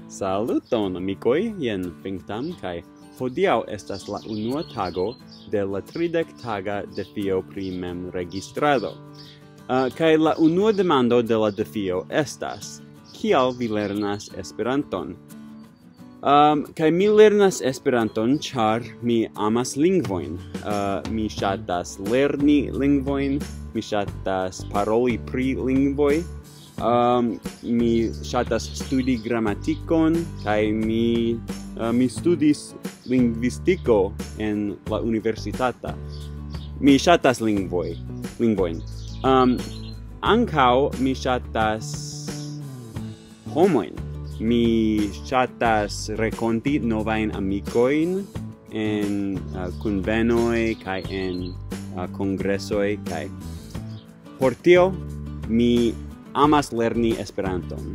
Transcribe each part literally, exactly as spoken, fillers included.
Saluton amicoi, jen Finktam, kai hodiaŭ estas la unua tago de la tridek taga defio pri mem registrado. Uh, kai la unua demando de la defio estas: kial vi lernas Esperanton? Um, kai mi lernas Esperanton char mi amas lingvojn. Uh, mi ŝatas lerni lingvojn, mi ŝatas paroli pri lingvoj. Um, mi ŝatas studi gramatikon kaj mi uh, mi studis lingvistiko en la universitata. Mi ŝatas lingvoj, lingvojn. Um, ankaŭ mi ŝatas homojn. Mi ŝatas renkonti novajn amikojn en uh, kunvenoj kaj en uh, kongresoj kaj por tio mi amas lerni Esperanton.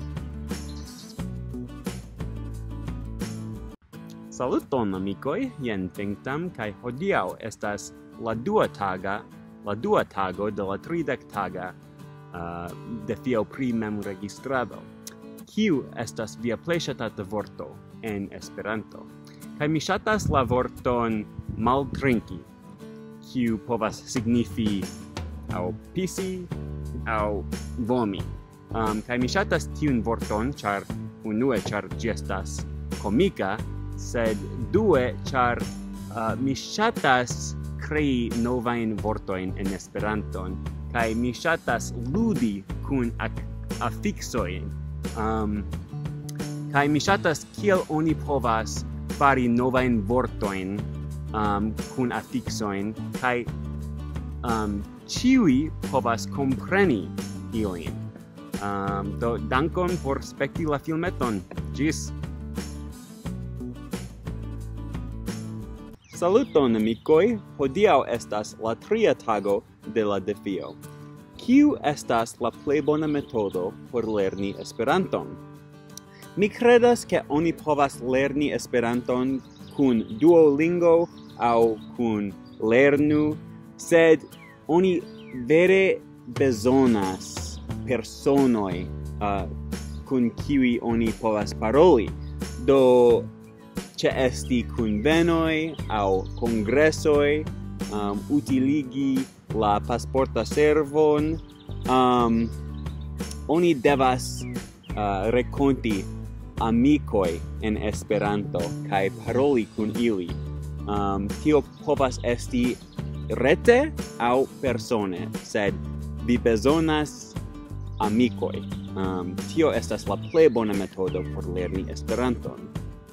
Saluton amikoj, jen Finktam kaj hodiaŭ estas la dua taga, la dua tago de la tridek taga uh, defio pri memregistrado. Kiu estas via plej ŝatata vorto en Esperanto? Kaj mi ŝatas la vorton maltrinki, kiu povas signifi aŭ pisi aŭ vomi. Um, kaj mi ŝatas tiun vorton, ĉar unue ĉar ĝi estas komika, sed due ĉar uh, mi ŝatas krei novajn vortojn en Esperanton, kaj mi ŝatas ludi kun afiksoj. Um, kai mi ŝatas kiel oni povas fari novajn vortojn um, kun afiksojn kai um, ĉiuj povas kompreni ilin. Um, do dankon por spekti la filmeton. Ĝis! Saluton amikoj, hodiaŭ estas la tria tago de la defio. Kiu estas la plej bona metodo por lerni Esperanton? Mi kredas ke oni povas lerni Esperanton kun Duolingo aŭ kun Lernu, sed oni vere bezonas personoj uh, kun kiuj oni povas paroli. Do ĉeesti kunvenoj aŭ kongresoj, um, utiligi la pasporta servon, um, oni devas uh, renkonti amikoj en Esperanto kaj paroli kun ili. Um, tio povas esti rete aŭ persone, sed vi bezonas amikoj. Um, tio estas la plej bona metodo por lerni Esperanton.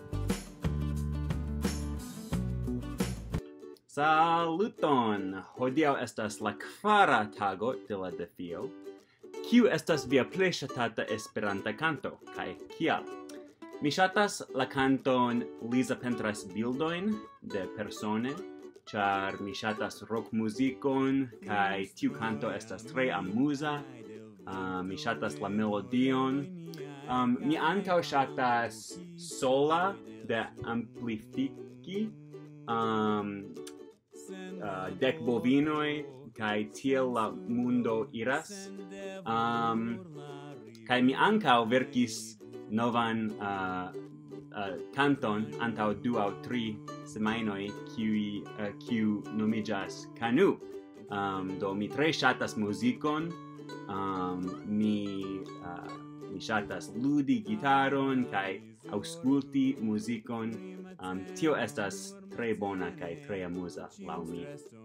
Saluton! Hodiaŭ estas la kvara tago de la defio. Kiu estas via plej ŝatata Esperanta kanto kaj kial? Mi ŝatas la kanton Liza pentras bildojn de persone, ĉar mi ŝatas rokmuzikon kaj tiu kanto estas tre amuza. Uh, mi ŝatas la melodion. Um, mi ankaŭ ŝatas sola de amplifiki. Um, Uh, dek bovinoj kaj tiel la mundo iras. Um, kaj mi ankaŭ verkis novan uh, uh, kanton antaŭ du aŭ tri semajnoj, kiu uh, kiu nomiĝas Kanu. Um, do mi tre ŝatas muzikon. Um, mi uh, mi ŝatas ludi gitaron kaj aŭskulti muzikon. Um, tio estas tre bona kaj tre amuza laŭ mi.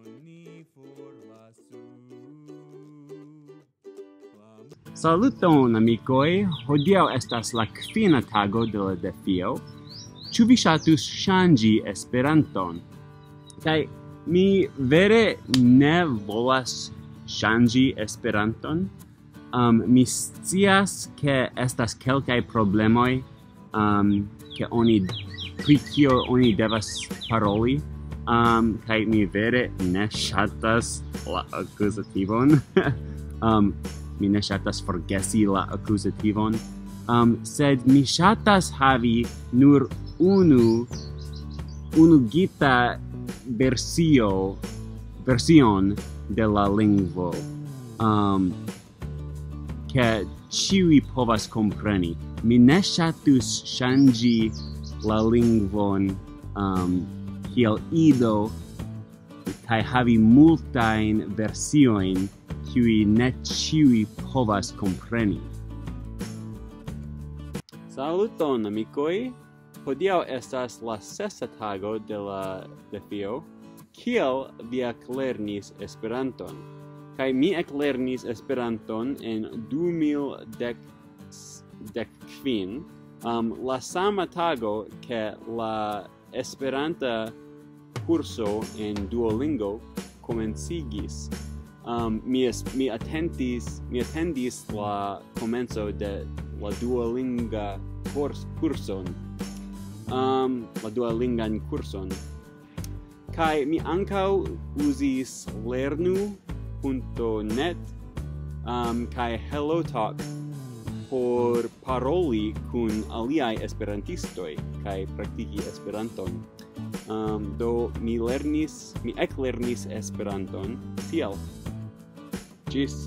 Saluton amikoj, hodiaŭ estas la kvina tago de la defio. Ĉu vi ŝatus ŝanĝi Esperanton? Kaj mi vere ne volas ŝanĝi Esperanton. Um, mi scias ke estas kelkaj problemoj um, ke oni pri kio oni devas paroli, um, kaj mi vere ne ŝatas la akuzativon. um, mi ne ŝatas forgesi la akuzativon, um, sed mi ŝatas havi nur unu unugita versio version de la lingvo, um, ke ĉiuj povas kompreni. mi ne ŝatus ŝanĝi la lingvon um, kiel ido kaj havi multajn versiojn kiuj ne ĉiuj povas kompreni. Saluton, amikoj! Hodiaŭ estas la sesa tago de la defio. Kiel vi eklernis Esperanton? Kaj mi eklernis Esperanton en du mil dek kvin, um, la sama tago ke la Esperanta kurso en Duolingo komencigis. Um, mi, mi, atendis, mi atendis la komenco de la Duolinga kurs, kurson, um, la Duolingan kurson. Kai mi ankaŭ uzis lernu punto net um, kai HelloTalk por paroli kun aliaj esperantistoj kaj praktiki Esperanton. Um, do mi lernis, mi eklernis Esperanton tiel. Ĝis.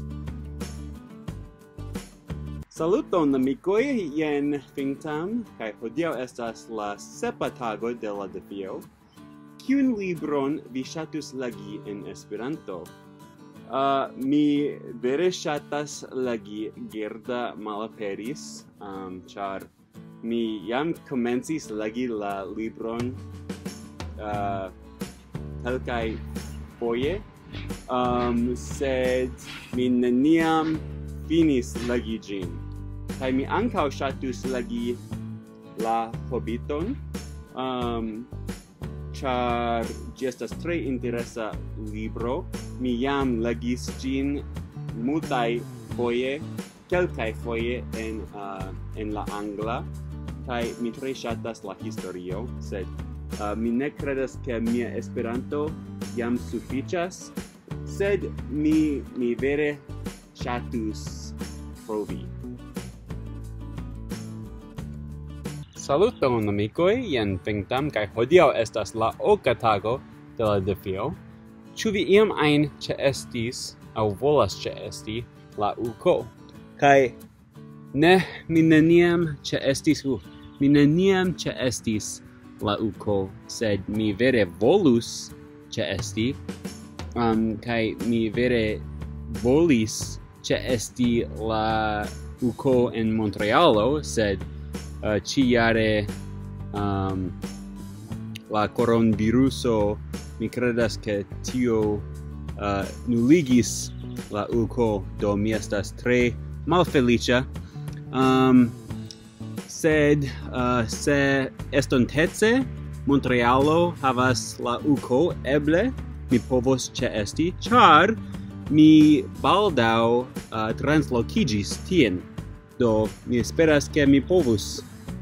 Saluton, amikoj, jen Fintam, kaj hodiaŭ estas la sepa tago de la defio. Kiun libron vi ŝatus legi en Esperanto? Uh, mi vere ŝatas legi Gerda malaperis, um, ĉar mi jam komencis legi la libron uh, kelkaj foje, um, sed mi neniam finis legi ĝin. Kaj mi ankaŭ ŝatus legi La Hobbiton, um, ĉar ĝi estas tre interesa libro. Mi jam legis ĝin multaj foje, kelkaj foje en, uh, en la angla, kaj mi tre ŝatas la historio, sed uh, mi ne kredas ke mia Esperanto jam sufiĉas, sed mi, mi vere ŝatus provi. Saluton, amikoj, jen Fintam, kaj hodiaŭ estas la oka tago de la defio. Ĉu vi iam ajn ĉeestis aŭ volas ĉeesti la uko? Kaj ne, mi neniam ĉeestis, uh, mi neniam ĉeestis la uko, sed mi vere volus ĉeesti, um, kaj mi vere volis ĉeesti la uko en Montrealo, sed Uh, ĉi-jare um, la koronaviruso, mi kredas ke tio uh, nuligis la uko, do mi estas tre malfeliĉa. Um, sed uh, se estontece Montrealo havas la uko, eble mi povos ĉeesti, ĉar mi baldaŭ uh, translokiĝis tien. Do mi esperas ke mi povus.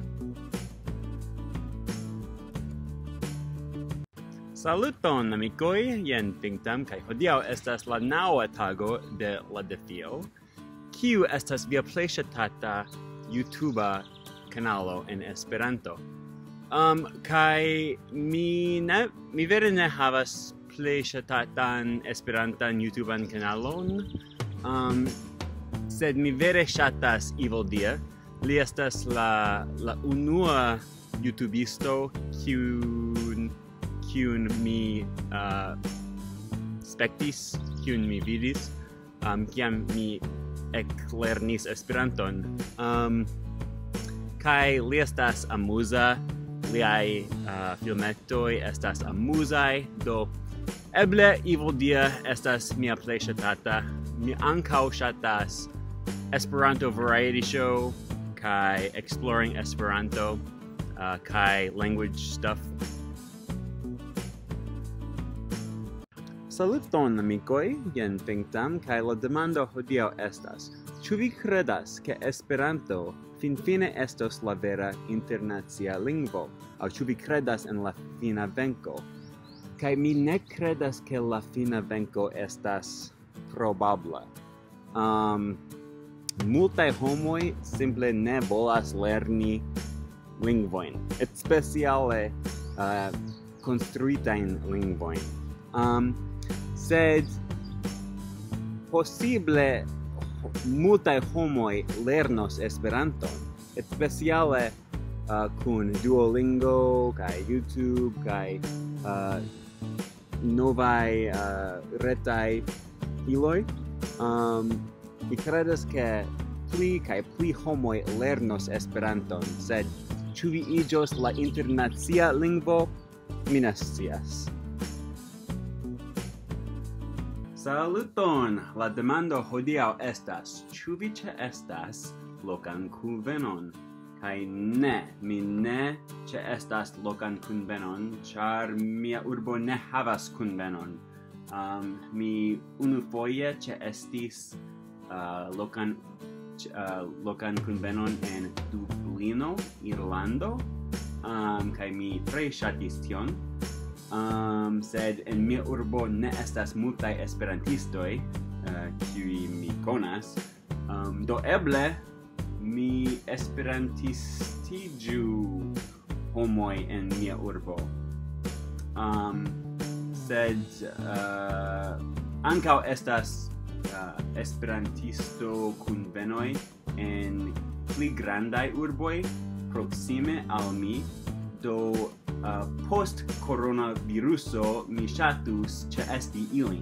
Saluton, amikoj, jen Fintam, kaj hodiaŭ estas la naŭa tago de la defio. Kiu estas via plej ŝatata YouTuba kanalo en Esperanto? Um, kaj mi ne, mi vere ne havas plej ŝatatan Esperantan YouTuban kanalon. Um, Sed mi vere ŝatas Evildia. Li estas la, la unua YouTubisto kiun, kiun mi uh, spektis, kiun mi vidis, um, kiam mi eklernis Esperanton. Um, kaj li estas amuza, liaj uh, filmetoj estas amuzaj, do eble Evildia estas mia plej ŝatata. Mi ankaŭ ŝatas Esperanto variety show kai exploring Esperanto uh, kai language stuff. Saluton, amikoj, jen Fintam, kaj la demando hodiaŭ estas: ĉu vi kredas ke Esperanto finfine estos la vera internacia lingvo, aŭ ĉu vi kredas en la fina venko? Kaj mi ne kredas ke la fina venko estas probabla. Um, multaj homoj simple ne volas lerni lingvojn, speciale uh, konstruitajn lingvojn. Um, sed posible multaj homoj lernos Esperanton, speciale uh, kun Duolingo kai YouTube kai uh, novai uh, retai iloi. Um, mi credas ke pli kai pli homoi lernos Esperanton, sed ĉu vi iĝos la internacia lingvo? Mi ne scias. Saluton! La demando hodiaŭ estas, ĉu vi ĉeestas lokan kunvenon? Kaj ne, mi ne ĉeestas lokan kunvenon, ĉar mia urbo ne havas kunvenon. Um, mi unufoje ĉeestis uh, lokan uh, lokan kunvenon en Dublino, Irlando, um, kaj mi tre ŝatis tion. Um, sed en mia urbo ne estas multaj esperantistoj, uh, kiuj mi konas. Um, do eble mi esperantistiĝu homoj en mia urbo. Um, sed uh, ankaŭ estas uh, esperantisto kunvenoj en pli grandaj urboj proksime al mi. Do uh, post coronaviruso mi ŝatus ĉeesti ilin.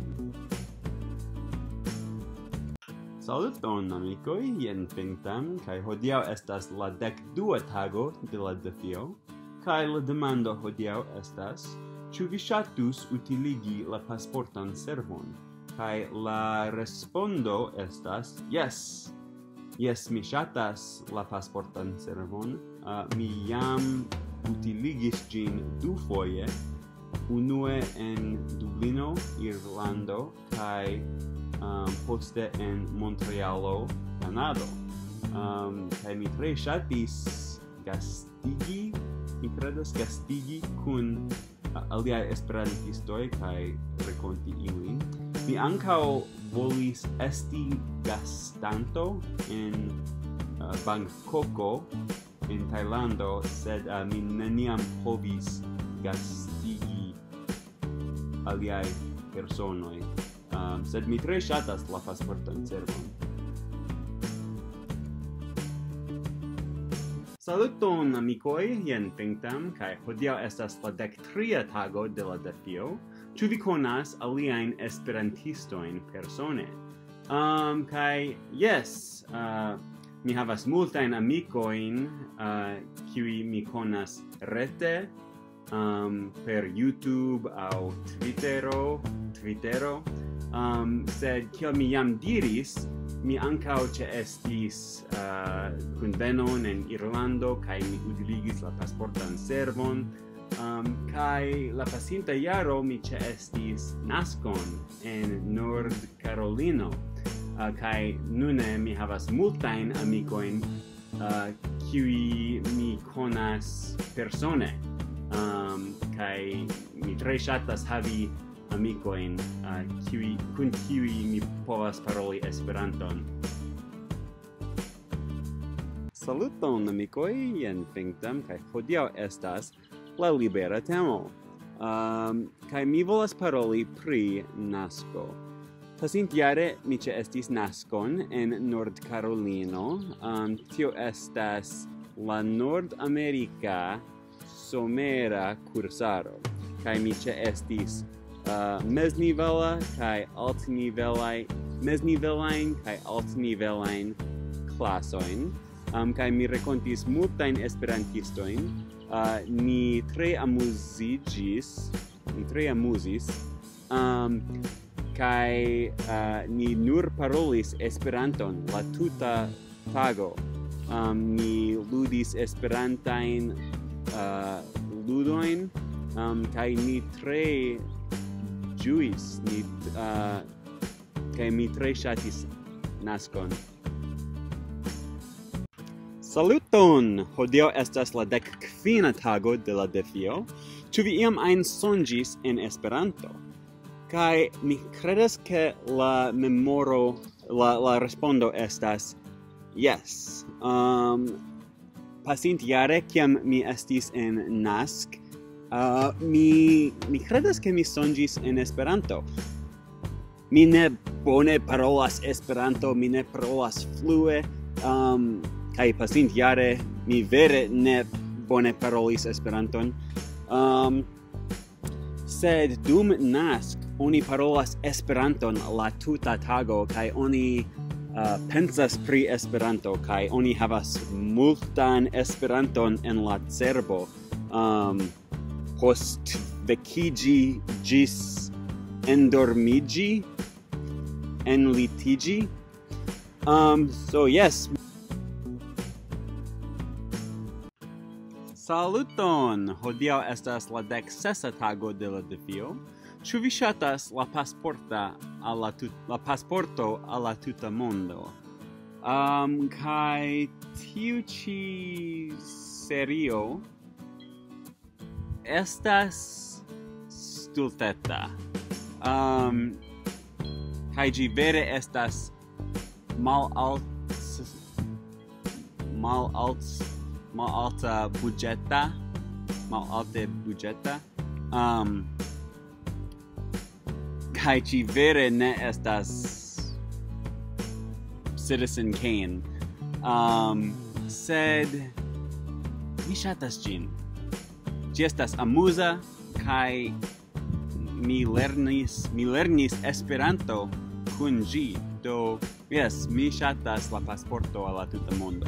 Saluton amikoj, jen Pinktam, kaj hodiaŭ estas la dekdua tago de la defio, kaj la demando hodiaŭ estas, ĉu vi ŝatus utiligi la pasportan servon? Kaj la respondo estas yes. Yes, mi ŝatas la pasportan servon. Uh, mi jam utiligis ĝin dufoje, unue en Dublino, Irlando, kaj um, poste en Montrealo, Kanado. Um, kaj mi tre ŝatis gastigi, mi kredas gastigi kun uh, aliaj esperantistoj kaj renkonti ilin. Mi ankaŭ volis esti gastanto en uh, Bangkoko, en Tajlando, sed uh, mi neniam povis gastigi aliaj personoj. Um, sed mi tre ŝatas la pasportan servon. Saluton amikoj, jen Pinktam, kaj hodiaŭ estas la dektria tago de la defio. Ĉu vi konas aliajn esperantistojn persone? Um, kaj yes, uh, mi havas multajn amikojn, uh, kiuj mi konas rete, um, per YouTube aŭ Twittero, Twittero. Um, sed kiel mi jam diris, mi ankaŭ ĉeestis uh, kunvenon en Irlando kaj mi utiligis la pasportan servon. Um, kaj la pasinta jaro mi ĉeestis naskon en Nord-Karolino. Uh, kaj nune mi havas multajn amikojn, uh, kiuj mi konas persone. Um, kaj mi tre ŝatas havi amikojn, uh, kiuj kun kiuj mi povas paroli Esperanton. Saluton amikoj, jen Pinktam, kaj hodiaŭ estas la libera temo. Um, kaj mi volas paroli pri nasko. Pasintjare mi ĉeestis naskon en Nord-Karolino. Um, tio estas la Nord-Amerika somera kursaro. Kaj mi ĉeestis uh, meznivela kaj altnivelaj meznivelajn kaj altnivelajn klasojn. Um, kaj mi renkontis multajn esperantistojn. Uh, ni tre amuziĝis, ni tre amuzis. Um, kai uh, ni nur parolis Esperanton la tuta tago. Um, ni ludis Esperantajn uh, ludojn, um, kai ni tre ĝuis, ni uh, kai mi tre ŝatis naskon. Saluton! Hodiaŭ estas la dekkvina tago de la defio. Ĉu vi iam ajn sonĝis en Esperanto? Kai mi credas ke la memoro, la, la respondo estas yes. Um, pasintjare, kiam mi estis en Nask, uh, mi, mi credas ke mi sonĝis en Esperanto. Mi ne bone parolas Esperanto, mi ne parolas flue, um, kai pasintjare mi vere ne bone parolis Esperanton. Um, sed dum nask oni parolas Esperanton la tuta tago kai oni uh, pensas pri Esperanto kai oni havas multan Esperanton en la cerbo. Um, post vekigi gis endormigi enlitigi. Um, so yes. Saluton! Hodiaŭ estas la dek sesa tago de la defio. Ĉu vi ŝatas la pasporta al la tut la pasporto al la tuta mondo? Um, kaj tiu ĉi serio estas stulteta. Um, kaj ĝi vere estas malalt malalt malalta budgeta malalte budgeta um kai ci vere ne estas Citizen Kane um sed mi ŝatas ĝin. Ĝi estas amuza kai mi lernis mi lernis Esperanto kun ĝi. Do yes, mi ŝatas la pasporto al la tuta mondo.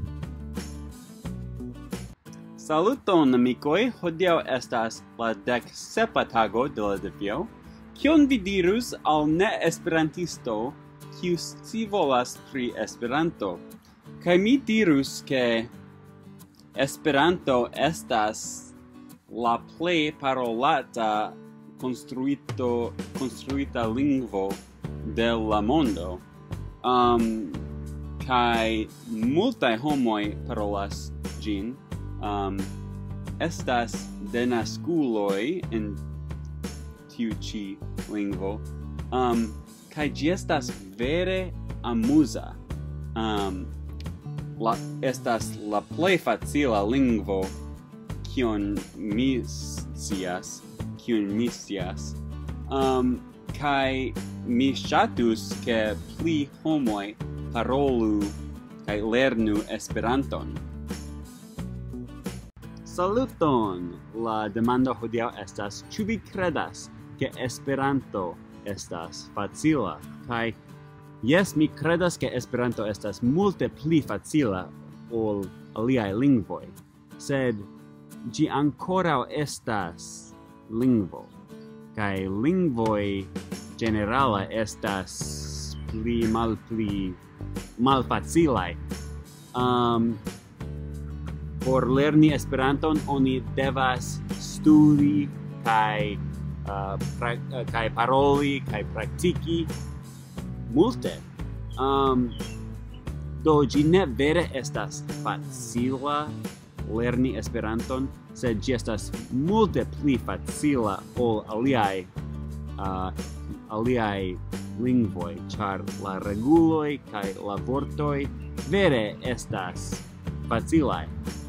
Saluton, amikoj! Hodiaŭ estas la dek sepa tago de la defio. Kion vi dirus al ne-esperantisto kiu scivolas pri Esperanto? Kaj mi dirus ke Esperanto estas la plej parolata konstruito konstruita lingvo de la mondo. Um, kaj multaj homoj parolas ĝin. Um, estas denaskuloj en tiu ĉi lingvo. Um, kaj ĝi estas vere amuza. Um, la, estas la plej facila lingvo kiun mi scias, kiun mi scias. Um, kaj mi ŝatus ke pli homoj parolu kaj lernu Esperanton. Saluton! La demando hodiaŭ estas, ĉu vi kredas ke Esperanto estas facila? Kaj jes, mi kredas ke Esperanto estas multe pli facila ol aliaj lingvoj, sed ĝi ankoraŭ estas lingvo. Kaj lingvoj ĝenerale estas pli malpli malfacilaj. Um, Por lerni Esperanton oni devas studi kaj uh, pra, uh, kaj paroli kaj praktiki multe. Um, do ĝi ne vere estas facila lerni Esperanton, sed ĝi estas multe pli facila ol aliaj uh, aliaj lingvoj, ĉar la reguloj kaj la vortoj vere estas facilaj.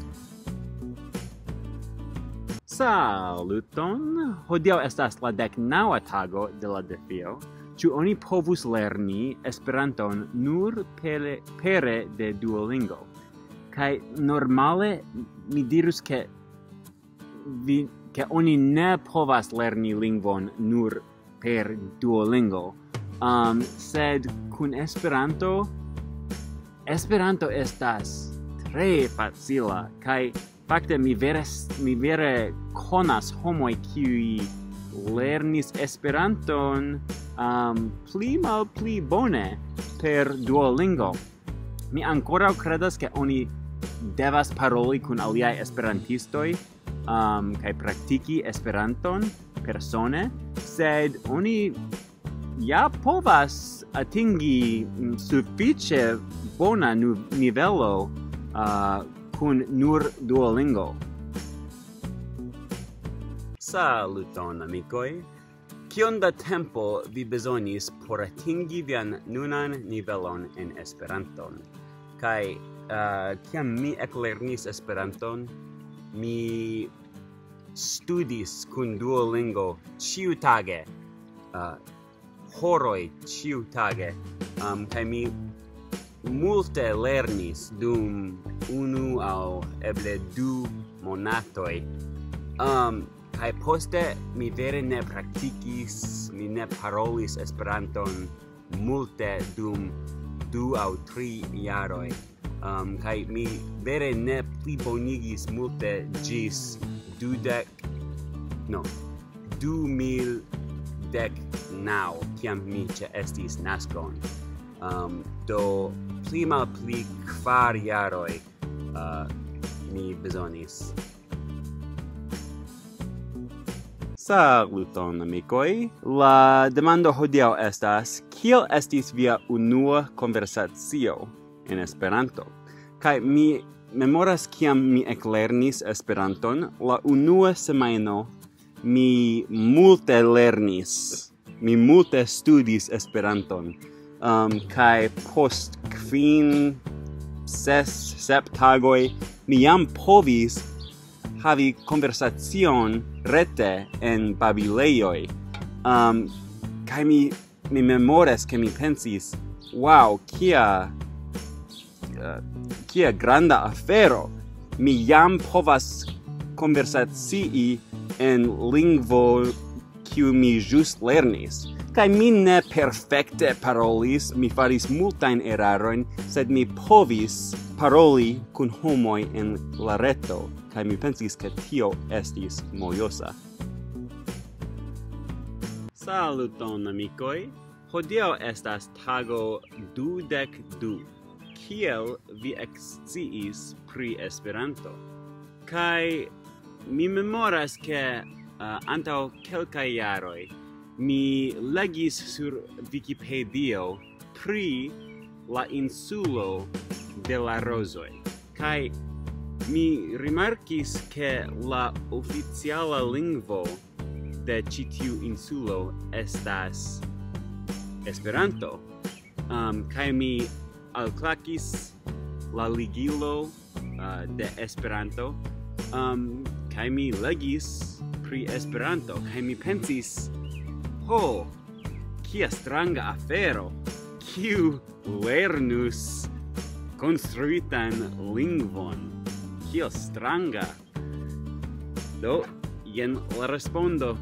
Saluton! Hodiaŭ estas la deknaŭa tago de la defio. Ĉu oni povus lerni Esperanton nur pere, pere de Duolingo? Kaj normale mi dirus ke vi ke oni ne povas lerni lingvon nur per Duolingo. Um, sed kun Esperanto Esperanto estas tre facila kaj fakte mi vere mi vere konas homoj kiuj lernis Esperanton um, pli mal pli bone per Duolingo. Mi ankoraŭ kredas ke oni devas paroli kun aliaj esperantistoj um, kaj praktiki Esperanton persone, sed oni ja povas atingi sufiĉe bona nu nivelo uh, kun nur Duolingo. Saluton, amikoj! Kiom da tempo vi bezonis por atingi vian nunan nivelon en Esperanton? Kaj uh, kiam mi eklernis Esperanton, mi studis kun Duolingo ĉiutage, uh, horoj ĉiutage, um, kaj mi multe lernis dum unu aŭ eble du monatoj. Um, kaj poste mi vere ne praktikis, mi ne parolis Esperanton multe dum du aŭ tri jaroj. Um, kaj mi vere ne plibonigis multe ĝis dudek, no, du mil dek naŭ, kiam mi ĉeestis naskon. Um, do pli malpli kvar jaroj uh, mi bezonis. Saluton, amikoj. La demando hodiaŭ estas: kiel estis via unua konversacio en Esperanto? Kaj mi memoras kiam mi eklernis Esperanton, la unua semajno mi multe lernis, mi multe studis Esperanton. Um, kaj post kvin, ses, sep tagoj, mi jam povis havi konversacion rete en babilejoj. Um, kaj mi, mi memoras ke mi pensis, wow, kia, uh, kia granda afero. Mi jam povas konversacii en lingvo kiu mi ĵus lernis. Kaj mi ne perfekte parolis, mi faris multajn erarojn, sed mi povis paroli kun homoj en la reto, kaj mi pensis ke tio estis mojosa. Saluton, amikoj! Hodiaŭ estas tago dudek du. Kiel vi eksciis pri Esperanto? Kaj mi memoras ke uh, antaŭ kelkaj jaroj mi legis sur Wikipedio pri la insulo de la rozoj. Kaj mi rimarkis ke la oficiala lingvo de ĉi tiu insulo estas Esperanto. Um, kaj mi alklakis la ligilo uh, de Esperanto, um, kaj mi legis pri Esperanto, kaj mi pensis, ho, kia stranga afero, kiu lernus konstruitan lingvon. Kiel stranga. Do, jen la respondo.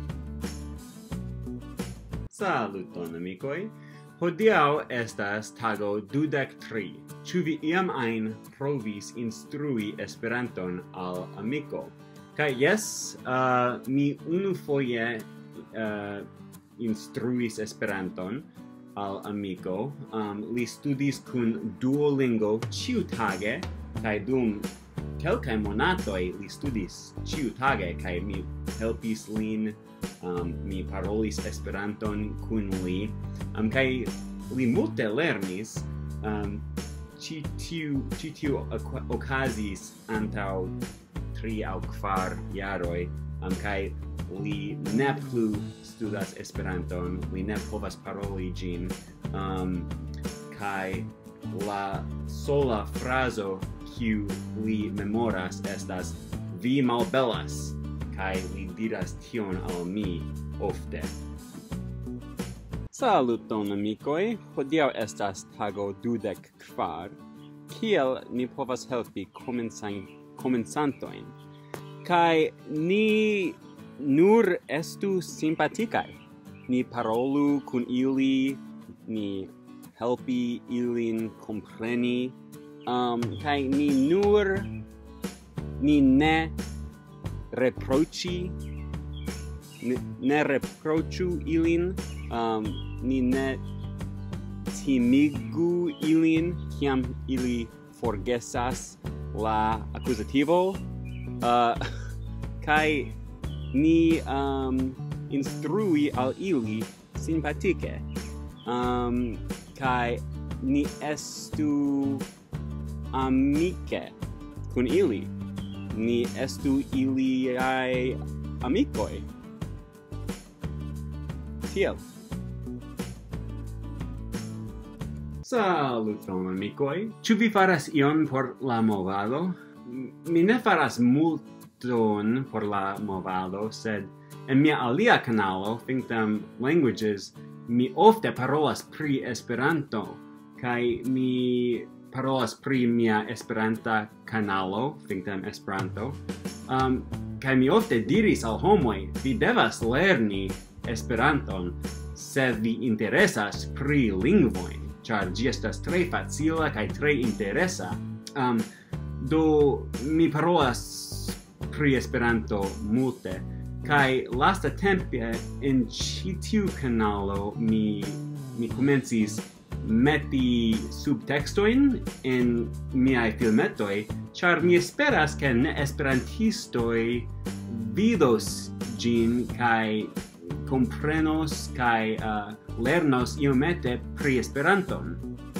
Saluton, amikoj. Hodiaŭ estas tago dudek tri. Ĉu vi iam ajn provis instrui Esperanton al amiko? Kaj jes, uh, mi unufoje uh, instruis Esperanton al amiko. Um, li studis kun Duolingo ĉiutage, kaj dum kelkaj monatoj li studis ĉiutage, kaj mi helpis lin, um, mi parolis Esperanton kun li, um, kaj li multe lernis. Um, ĉi tiu ĉi tiu okazis antaŭ tri aŭ kvar jaroj, um, kaj li ne plu studas Esperanton, li ne povas paroli ĝin, um, kaj la sola frazo kiu li memoras estas vi malbelas, kaj li diras tion al mi ofte. Saluton, amikoj! Hodiaŭ estas tago dudek kvar. Kiel ni povas helpi komencantojn? Kaj ni nur estu simpatikaj. Ni parolu kun ili, ni helpi ilin kompreni, um, kaj ni nur ni ne reproĉi, ne, ne reproĉu ilin, um, ni ne timigu ilin, kiam ili forgesas la akuzativo, uh, kaj ni um, instrui al ili simpatike, um, kaj ni estu amike kun ili, ni estu iliaj amikoj. Tiel. Saluton, amikoj! Ĉu vi faras ion por la movado? Mi ne faras multon por la movado, sed en mia alia kanalo, Thinktam Languages, mi ofte parolas pri Esperanto, kaj mi parolas pri mia Esperanta kanalo, Thinktam Esperanto. Um, kai mi ofte diris al homoi, vi devas lerni Esperanton se vi interesas pri lingvoin, char gi estas tre facila kai tre interesa. Um, do mi parolas pri Esperanto multe, kai lasta tempe in ĉi tiu kanalo mi mi komencis meti subtextoin in miai filmetoi, char mi esperas ke ne esperantistoi vidos gin kai comprenos kai uh, lernos iomete pri Esperanton.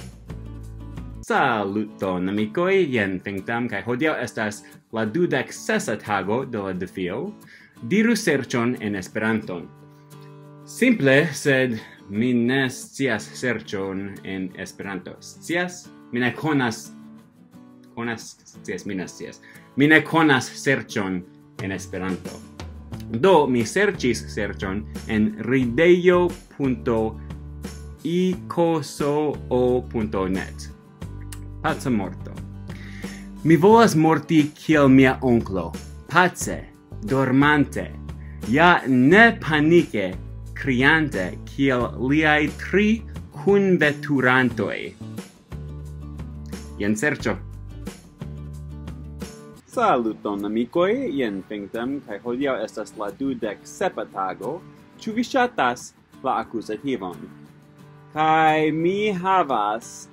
Saluton amikoj, jen Thinktam, kai hodiaŭ estas la dudek sesa tago de la defio. Diru serĉon en Esperanton. Simple, sed mi ne scias serĉon en Esperanto. Scias? Mi ne konas konas scias, mi ne scias. Mi ne konas serĉon en Esperanto. Do mi serĉis serĉon en ridejo punto icosoo punto net. Paca morto. Mi volas morti kiel mia onklo, pace, dormante, ja ne panike, criante kiel liai tri kunveturantoi. Jen serĉo. Saluton amikoj, jen Thinktam, kaj hodiaŭ estas la dudek sepa tago. Ĉu vi ŝatas la akuzativon? Kaj mi havas,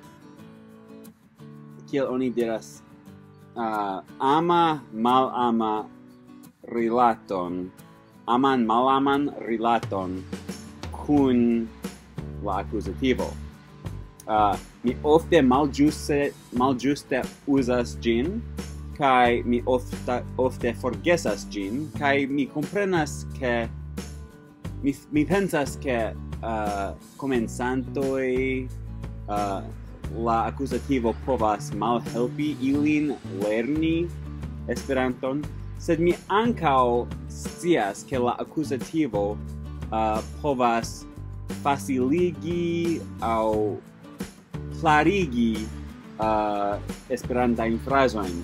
kiel oni diras, uh, ama malama rilaton, aman malaman rilaton kun la akuzativo. Uh, mi ofte malĝuste malĝuste uzas ĝin, kai mi ofte ofte forgesas ĝin, kai mi komprenas ke mi mi pensas ke uh, komencantoj uh, la akuzativo povas malhelpi ilin lerni Esperanton, sed mi ankaŭ scias ke la akuzativo uh, povas faciligi aŭ klarigi uh, Esperantajn frazojn.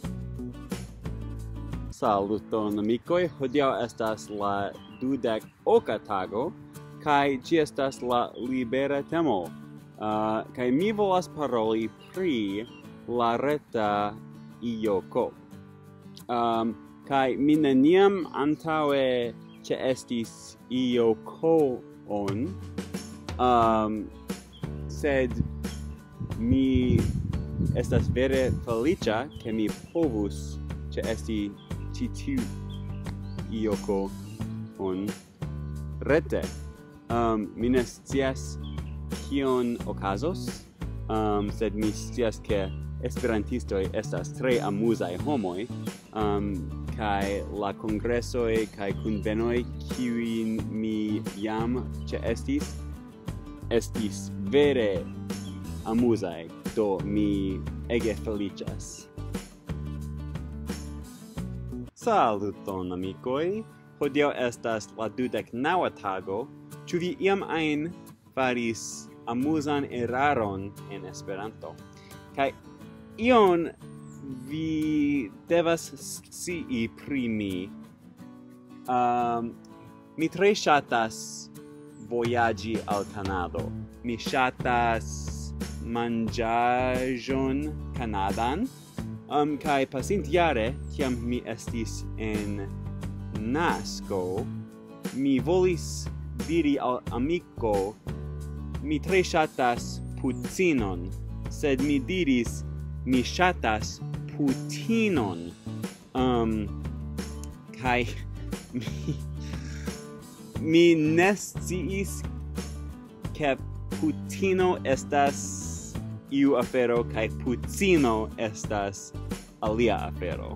Saluton amikoj, hodiaŭ estas la dudek oka tago, kaj ĝi estas la libera temo. Uh, kai mi volas paroli pri la reta ioko. Um, kai mi neniam antaŭe ĉeestis ioko-on, um, sed mi estas vere feliĉa ke mi povus ĉeesti ĉi tiu ioko-on rete. Um, mi ne scias kion okazos, um, sed mi scias ke esperantistoj estas tre amuzaj homoj, um, kaj la kongresoj kaj kunvenoj kiujn mi jam ĉeestis estis vere amuzaj, do mi ege feliĉas. Saluton amikoj, hodiaŭ estas la dudek naŭa tago. Ĉu vi iam ajn faris amuzan eraron en Esperanto? Kaj ion vi devas scii pri mi. Um, mi tre ŝatas vojaĝi al Kanado. Mi ŝatas manĝaĵon kanadan. Um, kaj pasintjare, kiam mi estis en nasko, mi volis diri al amiko, mi tre ŝatas putinon, sed mi diris, mi ŝatas putinon. Um, kaj mi, mi ne sciis ke putino estas iu afero kaj putino estas alia afero.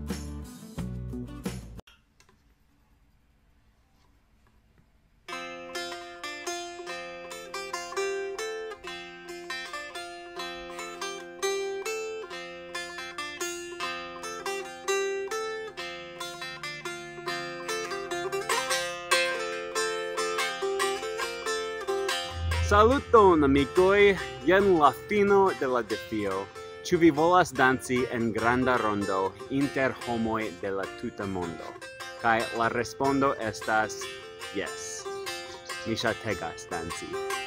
Saluton amikoj, jen la fino de la defio. Ĉu vi volas danci en granda rondo inter homoj de la tuta mondo? Kaj la respondo estas yes. Mi ŝategas danci.